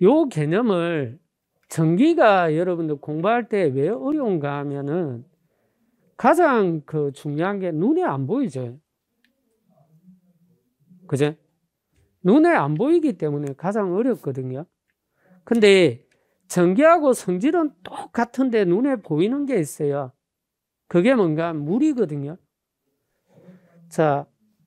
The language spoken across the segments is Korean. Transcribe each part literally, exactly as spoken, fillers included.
요 개념을 전기가 여러분들 공부할 때 왜 어려운가 하면은 가장 그 중요한 게 눈에 안 보이죠. 그죠? 눈에 안 보이기 때문에 가장 어렵거든요. 근데 전기하고 성질은 똑같은데 눈에 보이는 게 있어요. 그게 뭔가 물이거든요. 자,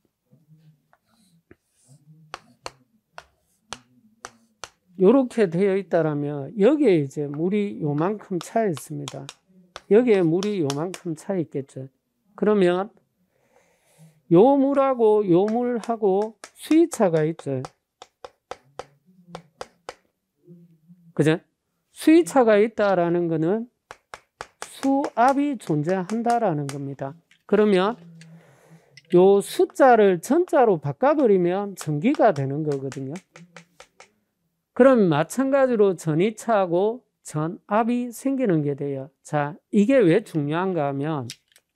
요렇게 되어 있다라면 여기에 이제 물이 요만큼 차 있습니다. 여기에 물이 요만큼 차 있겠죠. 그러면 요 물하고 요 물하고 수위차가 있죠. 그죠? 수위차가 있다라는 거는 수압이 존재한다라는 겁니다. 그러면 요 숫자를 전자로 바꿔버리면 전기가 되는 거거든요. 그럼 마찬가지로 전이차하고 전압이 생기는 게 돼요. 자, 이게 왜 중요한가 하면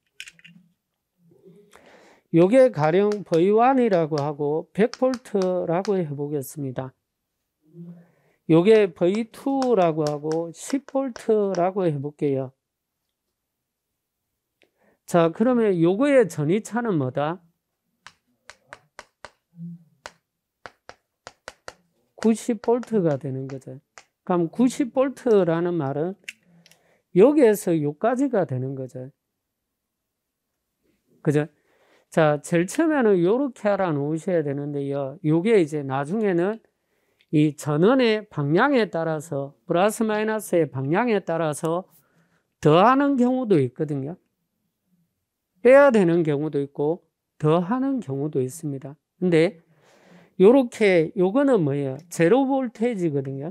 요게 가령 브이 원이라고 하고 백 볼트라고 해보겠습니다. 요게 브이 투라고 하고 십 볼트라고 해볼게요. 자, 그러면 요거의 전이차는 뭐다? 구십 볼트가 되는 거죠. 그럼 구십 볼트라는 말은 여기에서 요까지가 되는 거죠. 그죠? 자, 제일 처음에는 요렇게 알아 놓으셔야 되는데요. 요게 이제 나중에는 이 전원의 방향에 따라서 플러스 마이너스의 방향에 따라서 더하는 경우도 있거든요. 빼야 되는 경우도 있고 더하는 경우도 있습니다. 근데 요렇게 요거는 뭐예요? 제로 볼테이지거든요.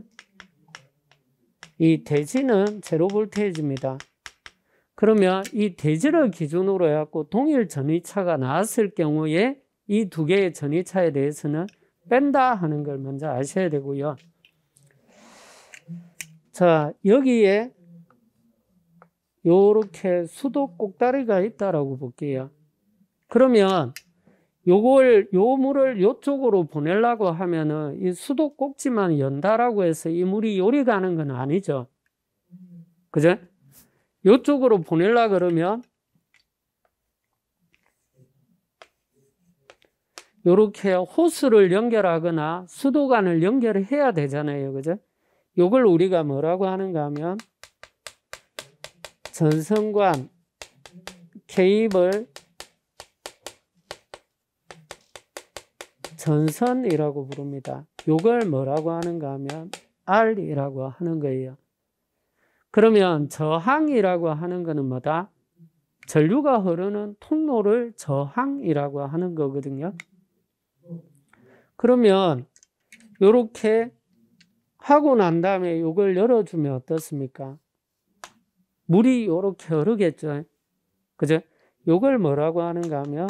이 대지는 제로 볼테이지입니다. 그러면 이 대지를 기준으로 해갖고 동일 전위차가 나왔을 경우에 이 두 개의 전위차에 대해서는 뺀다 하는 걸 먼저 아셔야 되고요. 자, 여기에 요렇게 수도 꼭다리가 있다라고 볼게요. 그러면 요걸, 요 물을 요쪽으로 보내려고 하면은 이 수도 꼭지만 연다라고 해서 이 물이 요리 가는 건 아니죠. 그죠? 요쪽으로 보내려고 그러면 요렇게 호스를 연결하거나 수도관을 연결해야 되잖아요. 그죠? 요걸 우리가 뭐라고 하는가 하면 전선관 케이블 전선이라고 부릅니다. 요걸 뭐라고 하는가 하면 R이라고 하는 거예요. 그러면 저항이라고 하는 거는 뭐다? 전류가 흐르는 통로를 저항이라고 하는 거거든요. 그러면 요렇게 하고 난 다음에 요걸 열어주면 어떻습니까? 물이 요렇게 흐르겠죠. 그죠? 요걸 뭐라고 하는가 하면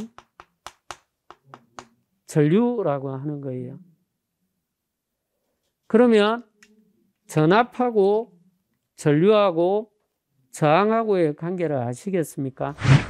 전류라고 하는 거예요. 그러면 전압하고 전류하고 저항하고의 관계를 아시겠습니까?